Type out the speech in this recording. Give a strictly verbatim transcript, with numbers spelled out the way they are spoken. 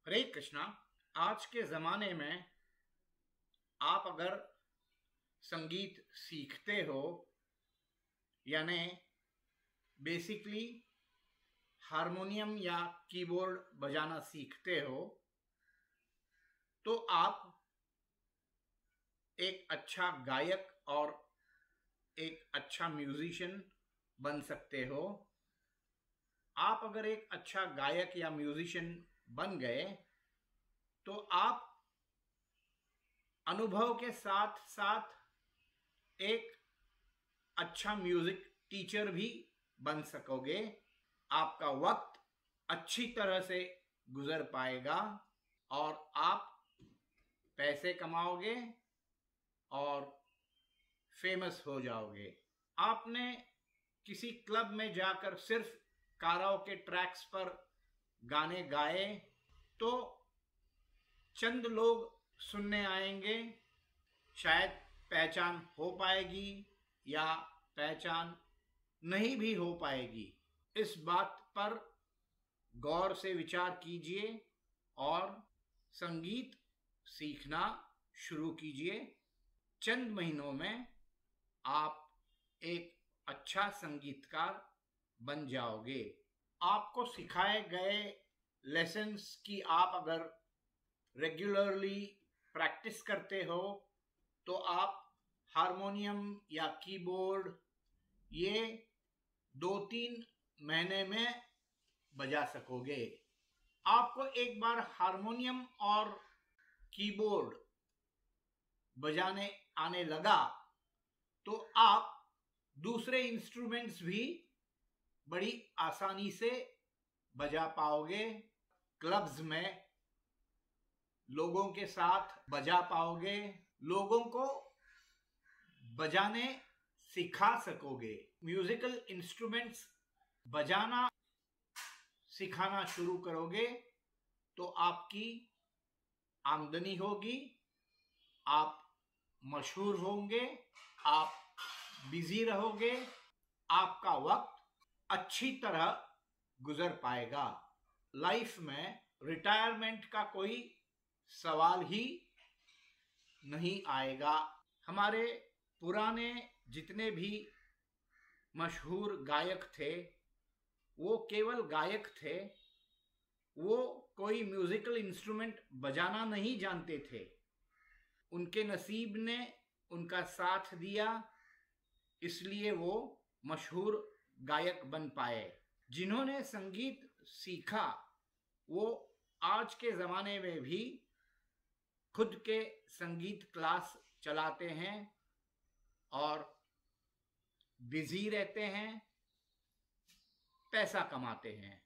हरे कृष्णा। आज के ज़माने में आप अगर संगीत सीखते हो, यानी बेसिकली हारमोनियम या कीबोर्ड बजाना सीखते हो, तो आप एक अच्छा गायक और एक अच्छा म्यूजिशियन बन सकते हो। आप अगर एक अच्छा गायक या म्यूजिशियन बन गए तो आप अनुभव के साथ साथ एक अच्छा म्यूजिक टीचर भी बन सकोगे। आपका वक्त अच्छी तरह से गुजर पाएगा और आप पैसे कमाओगे और फेमस हो जाओगे। आपने किसी क्लब में जाकर सिर्फ काराओके ट्रैक्स पर गाने गाए तो चंद लोग सुनने आएंगे, शायद पहचान हो पाएगी या पहचान नहीं भी हो पाएगी। इस बात पर गौर से विचार कीजिए और संगीत सीखना शुरू कीजिए। चंद महीनों में आप एक अच्छा संगीतकार बन जाओगे। आपको सिखाए गए लेसन्स की आप अगर रेगुलरली प्रैक्टिस करते हो तो आप हारमोनियम या कीबोर्ड ये दो तीन महीने में बजा सकोगे। आपको एक बार हारमोनियम और कीबोर्ड बजाने आने लगा तो आप दूसरे इंस्ट्रूमेंट्स भी बड़ी आसानी से बजा पाओगे। क्लब्स में लोगों के साथ बजा पाओगे, लोगों को बजाने सिखा सकोगे। म्यूजिकल इंस्ट्रूमेंट्स बजाना सिखाना शुरू करोगे तो आपकी आमदनी होगी, आप मशहूर होंगे, आप बिजी रहोगे, आपका वक्त अच्छी तरह गुजर पाएगा। लाइफ में रिटायरमेंट का कोई सवाल ही नहीं आएगा। हमारे पुराने जितने भी मशहूर गायक थे वो केवल गायक थे, वो कोई म्यूजिकल इंस्ट्रूमेंट बजाना नहीं जानते थे। उनके नसीब ने उनका साथ दिया, इसलिए वो मशहूर गायक बन पाए। जिन्होंने संगीत सीखा वो आज के ज़माने में भी खुद के संगीत क्लास चलाते हैं और बिजी रहते हैं, पैसा कमाते हैं।